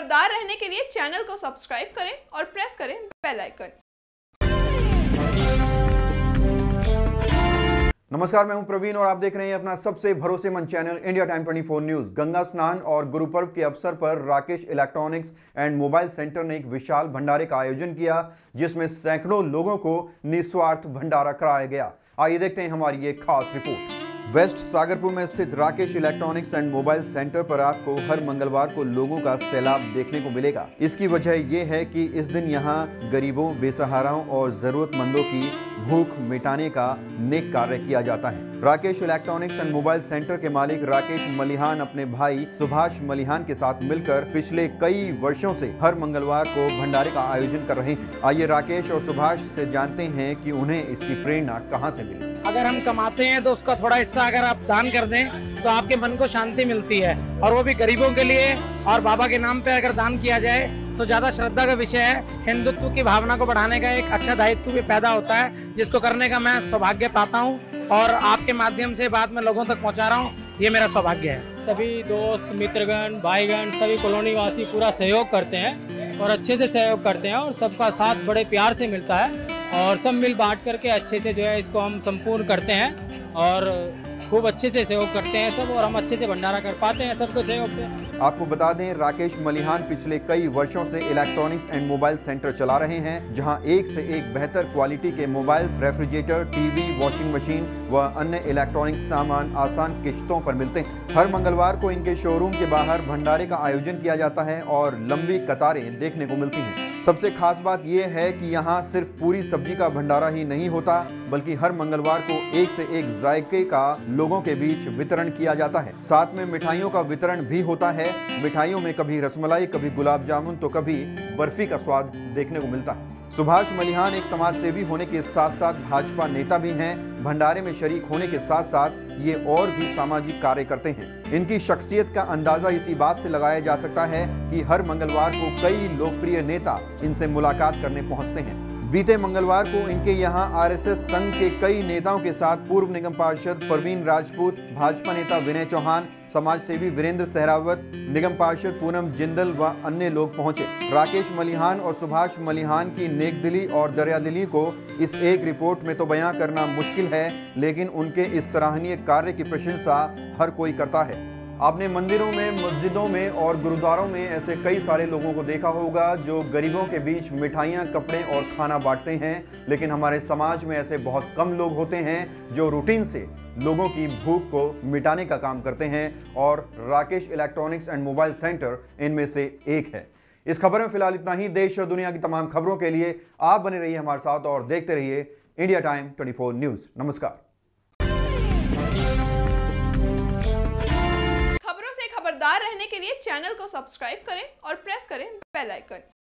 खबरदार रहने के लिए चैनल को सब्सक्राइब करें और प्रेस करें बेल आइकन। नमस्कार, मैं हूं प्रवीण और आप देख रहे हैं अपना सबसे भरोसेमंद channel India time 24 news. Ganga स्नान और गुरु पर्व के अवसर पर Rakesh electronics and mobile centre ने एक विशाल भंडारे का आयोजन किया, जिसमें सैकड़ों लोगों को निस्वार्थ भंडारा कराया गया। आइए देखते हैं हमारी ये खास रिपोर्ट। वेस्ट सागरपुर में स्थित Rakesh electronics and mobile centre पर आपको हर मंगलवार को लोगों का सैलाब देखने को मिलेगा। इसकी वजह यह है कि इस दिन यहाँ गरीबों, बेसहाराओं और जरूरतमंदों की भूख मिटाने का नेक कार्य किया जाता है। Rakesh electronics and mobile centre के मालिक राकेश मलिहान अपने भाई सुभाष मलिहान के साथ मिलकर पिछले कई वर्षों से हर मंगलवार को भंडारे का आयोजन कर रहे हैं। आइए राकेश और सुभाष से जानते हैं कि उन्हें इसकी प्रेरणा कहां से मिली। अगर हम कमाते हैं तो उसका थोड़ा हिस्सा अगर आप दान कर दें तो आपके मन को शांति मिलती है, और वो भी गरीबों के लिए। और बाबा के नाम पे अगर दान किया जाए तो ज्यादा श्रद्धा का विषय है। हिंदुत्व की भावना को बढ़ाने का एक अच्छा दायित्व भी पैदा होता है, जिसको करने का मैं सौभाग्य पाता हूँ और आपके माध्यम से बात मैं लोगों तक पहुँचा रहा हूँ। ये मेरा सौभाग्य है। सभी दोस्त मित्रगण, भाईगण, सभी कॉलोनी वासी पूरा सहयोग करते हैं और अच्छे से सहयोग करते हैं और सबका साथ बड़े प्यार से मिलता है और सब मिल बांट करके अच्छे से जो है इसको हम संपूर्ण करते हैं और खूब अच्छे से सहयोग करते हैं सब, और हम अच्छे से भंडारा कर पाते हैं सबको सहयोग से। आपको बता दें, राकेश मलिहान पिछले कई वर्षों से इलेक्ट्रॉनिक्स एंड मोबाइल सेंटर चला रहे हैं, जहां एक से एक बेहतर क्वालिटी के mobile, refrigerator, TV, washing machine व अन्य इलेक्ट्रॉनिक सामान आसान किश्तों पर मिलते हैं। हर मंगलवार को इनके शोरूम के बाहर भंडारे का आयोजन किया जाता है और लंबी कतारें देखने को मिलती हैं। सबसे खास बात यह है कि यहाँ सिर्फ पूरी सब्जी का भंडारा ही नहीं होता, बल्कि हर मंगलवार को एक से एक जायके का लोगों के बीच वितरण किया जाता है। साथ में मिठाइयों का वितरण भी होता है। मिठाइयों में कभी रसमलाई, कभी गुलाब जामुन तो कभी बर्फी का स्वाद देखने को मिलता है। सुभाष मलिहान एक समाज सेवी होने के साथ साथ भाजपा नेता भी हैं। भंडारे में शरीक होने के साथ साथ ये और भी सामाजिक कार्य करते हैं। इनकी शख्सियत का अंदाजा इसी बात से लगाया जा सकता है कि हर मंगलवार को कई लोकप्रिय नेता इनसे मुलाकात करने पहुंचते हैं। बीते मंगलवार को इनके यहाँ आरएसएस संघ के कई नेताओं के साथ पूर्व निगम पार्षद परवीन राजपूत, भाजपा नेता विनय चौहान, समाज सेवी वीरेंद्र सहरावत, निगम पार्षद पूनम जिंदल व अन्य लोग पहुंचे। राकेश मलिहान और सुभाष मलिहान की नेकदिली और दरियादिली को इस एक रिपोर्ट में तो बयां करना मुश्किल है, लेकिन उनके इस सराहनीय कार्य की प्रशंसा हर कोई करता है। आपने मंदिरों में, मस्जिदों में और गुरुद्वारों में ऐसे कई सारे लोगों को देखा होगा जो गरीबों के बीच मिठाइयाँ, कपड़े और खाना बांटते हैं, लेकिन हमारे समाज में ऐसे बहुत कम लोग होते हैं जो रूटीन से लोगों की भूख को मिटाने का काम करते हैं, और Rakesh electronics and mobile centre इनमें से एक है। इस खबर में फिलहाल इतना ही। देश और दुनिया की तमाम खबरों के लिए आप बने रहिए हमारे साथ और देखते रहिए इंडिया टाइम 24 न्यूज। नमस्कार। खबरों से खबरदार रहने के लिए चैनल को सब्सक्राइब करें और प्रेस करें बेल आइकन।